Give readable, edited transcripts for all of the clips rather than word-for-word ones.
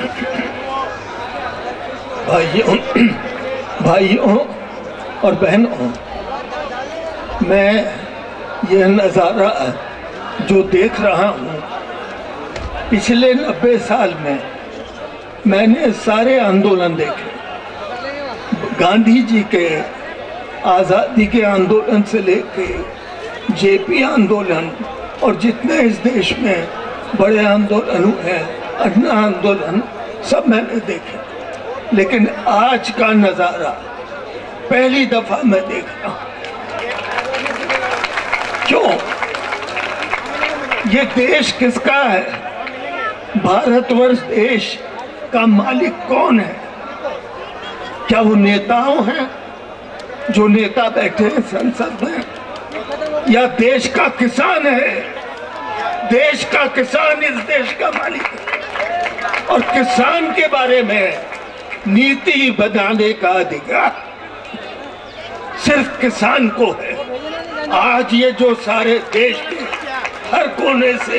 भाइयों और बहनों, मैं यह नज़ारा जो देख रहा हूँ, पिछले 90 साल में मैंने सारे आंदोलन देखे। गांधी जी के आज़ादी के आंदोलन से लेके जेपी आंदोलन और जितने इस देश में बड़े आंदोलन हुए हैं, अन्ना आंदोलन, सब मैंने देखे। लेकिन आज का नज़ारा पहली दफा मैं देख रहा हूँ। क्यों? ये देश किसका है? भारतवर्ष देश का मालिक कौन है? क्या वो नेताओं हैं जो नेता बैठे हैं संसद में, या देश का किसान है? देश का किसान इस देश का मालिक है, और किसान के बारे में नीति बनाने का अधिकार सिर्फ किसान को है। आज ये जो सारे देश के हर कोने से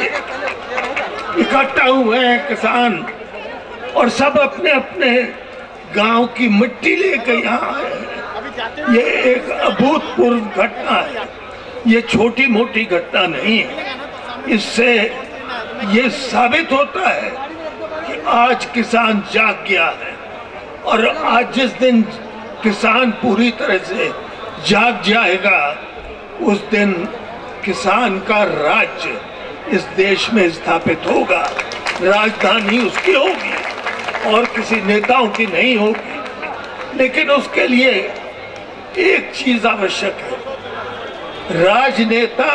इकट्ठा हुए हैं किसान, और सब अपने अपने गांव की मिट्टी लेकर यहाँ आए हैं, ये एक अभूतपूर्व घटना है। ये छोटी मोटी घटना नहीं है। इससे ये साबित होता है कि आज किसान जाग गया है, और आज जिस दिन किसान पूरी तरह से जाग जाएगा, उस दिन किसान का राज्य इस देश में स्थापित होगा। राजधानी उसकी होगी और किसी नेताओं की नहीं होगी। लेकिन उसके लिए एक चीज आवश्यक है। राजनेता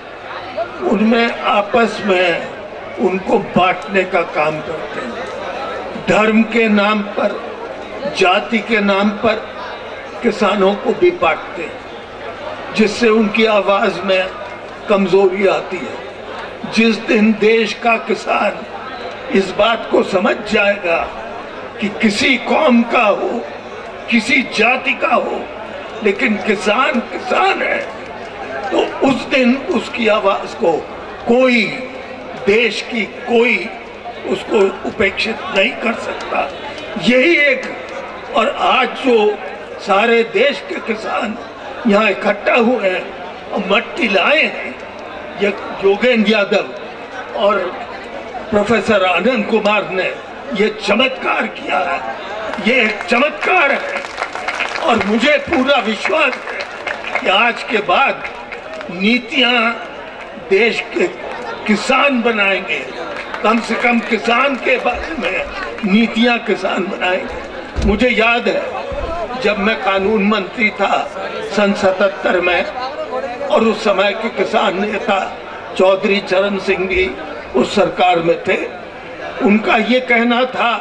उनमें आपस में उनको बांटने का काम करते हैं। धर्म के नाम पर, जाति के नाम पर किसानों को भी बांटते हैं, जिससे उनकी आवाज में कमजोरी आती है। जिस दिन देश का किसान इस बात को समझ जाएगा कि किसी कौम का हो, किसी जाति का हो, लेकिन किसान किसान है, तो उस दिन उसकी आवाज को कोई, देश की कोई उसको उपेक्षित नहीं कर सकता। यही एक, और आज जो सारे देश के किसान यहाँ इकट्ठा हुए हैं और मट्टी लाए हैं, ये योगेंद्र यादव और प्रोफेसर आनंद कुमार ने ये चमत्कार किया है। ये एक चमत्कार है, और मुझे पूरा विश्वास है कि आज के बाद नीतियां देश के किसान बनाएंगे। कम से कम किसान के बारे में नीतियां किसान बनाएंगे। मुझे याद है जब मैं कानून मंत्री था सन 77 में, और उस समय के किसान नेता चौधरी चरण सिंह भी उस सरकार में थे। उनका ये कहना था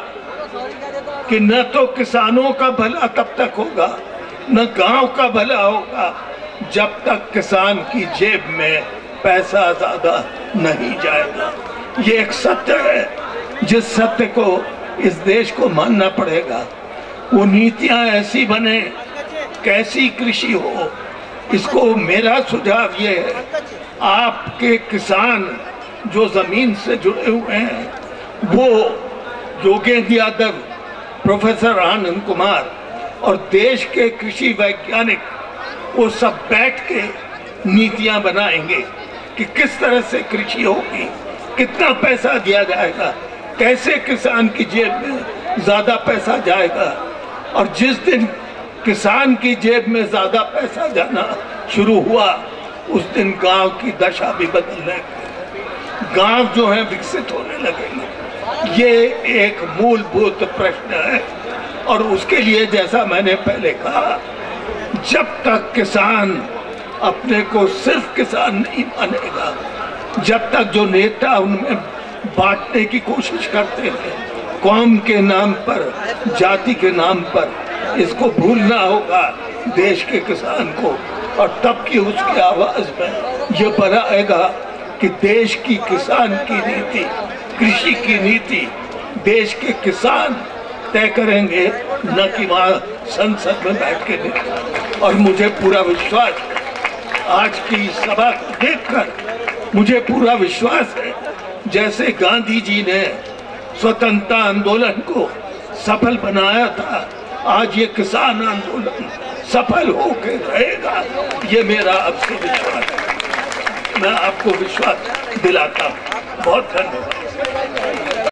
कि न तो किसानों का भला तब तक होगा, न गांव का भला होगा, जब तक किसान की जेब में पैसा ज्यादा नहीं जाएगा। ये एक सत्य है, जिस सत्य को इस देश को मानना पड़ेगा। वो नीतियां ऐसी बने, कैसी कृषि हो। इसको मेरा सुझाव ये है, आपके किसान जो जमीन से जुड़े हुए हैं, वो योगेंद्र यादव, प्रोफेसर आनंद कुमार और देश के कृषि वैज्ञानिक, वो सब बैठ के नीतियां बनाएंगे कि किस तरह से कृषि होगी, कितना पैसा दिया जाएगा, कैसे किसान की जेब में ज्यादा पैसा जाएगा। और जिस दिन किसान की जेब में ज्यादा पैसा जाना शुरू हुआ, उस दिन गांव की दशा भी बदलने लगी। गांव जो है विकसित होने लगेंगे। ये एक मूलभूत प्रश्न है, और उसके लिए जैसा मैंने पहले कहा, जब तक किसान अपने को सिर्फ किसान नहीं मानेगा, जब तक जो नेता उनमें बांटने की कोशिश करते हैं, कौम के नाम पर, जाति के नाम पर, इसको भूलना होगा देश के किसान को। और तब की उसकी आवाज में ये बनाएगा कि देश की किसान की नीति, कृषि की नीति देश के किसान तय करेंगे, न कि वहाँ संसद में बैठ के नहीं। और मुझे पूरा विश्वास है, आज की सभा को देखकर मुझे पूरा विश्वास है, जैसे गांधी जी ने स्वतंत्रता आंदोलन को सफल बनाया था, आज ये किसान आंदोलन सफल होकर रहेगा, ये मेरा आपसे विश्वास है। मैं आपको विश्वास दिलाता हूँ। बहुत धन्यवाद।